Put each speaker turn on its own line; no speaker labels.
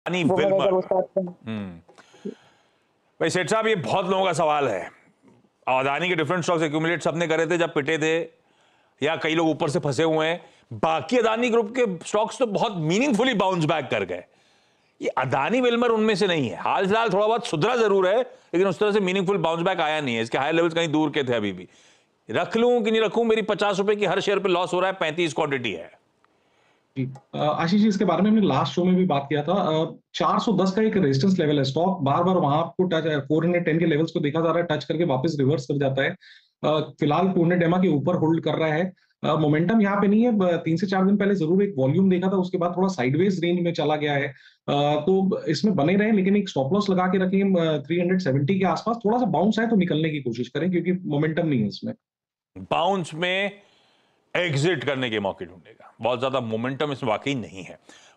अदानी
वो मैंने
विल्मर।
जब उसका
भाई सेठ साहब, ये बहुत लोगों का सवाल है। अदानी के डिफरेंट स्टॉक्स एक्यूमुलेट सबने करे थे जब पिटे थे, या कई लोग ऊपर से फंसे हुए हैं। बाकी अदानी ग्रुप के स्टॉक्स तो बहुत मीनिंगफुली बाउंस बैक कर गए। ये अदानी विल्मर उनमें से नहीं है। हाल फिलहाल थोड़ा बहुत सुधरा जरूर है, लेकिन उस तरह से मीनिंगफुल बाउंस बैक आया नहीं है। इसके हाई लेवल्स कहीं दूर के थे। अभी भी रख लूं कि नहीं रखूं? मेरी 50 रुपए की हर शेयर पे लॉस हो रहा है, 35 क्वांटिटी है।
जी। आशीष जी, इसके बारे में हमने लास्ट शो में भी बात किया था। 410 का एक रेजिस्टेंस लेवल है। स्टॉक बार बार वहां आपको टच 410 के लेवल्स को देखा जा रहा है, टच करके वापस रिवर्स कर जाता है। फिलहाल 200 EMA के ऊपर होल्ड कर रहा है। मोमेंटम यहाँ पे नहीं है। 3 से 4 दिन पहले जरूर एक वॉल्यूम देखा था, उसके बाद थोड़ा साइडवेज रेंज में चला गया है। तो इसमें बने रहे, लेकिन एक स्टॉप लॉस लगा के रखें 370 के आसपास। थोड़ा सा बाउंस है तो निकलने की कोशिश करें, क्योंकि मोमेंटम नहीं है इसमें।
बाउंस में एग्जिट करने के मौके ढूंढेगा। बहुत ज्यादा मोमेंटम इसमें वाकई नहीं है।